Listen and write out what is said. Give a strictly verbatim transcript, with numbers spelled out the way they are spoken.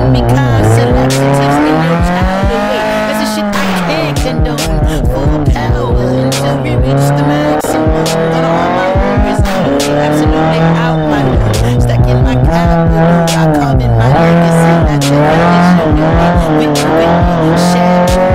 giving me constant laxatives in your childhood. Wait, that's the shit I can't condone. Full power until we reach the maximum. Gonna all my worries, absolutely out my room. Stuck in my capital, I carved in my legacy. That's the issue with me, with me, with me. Shadow.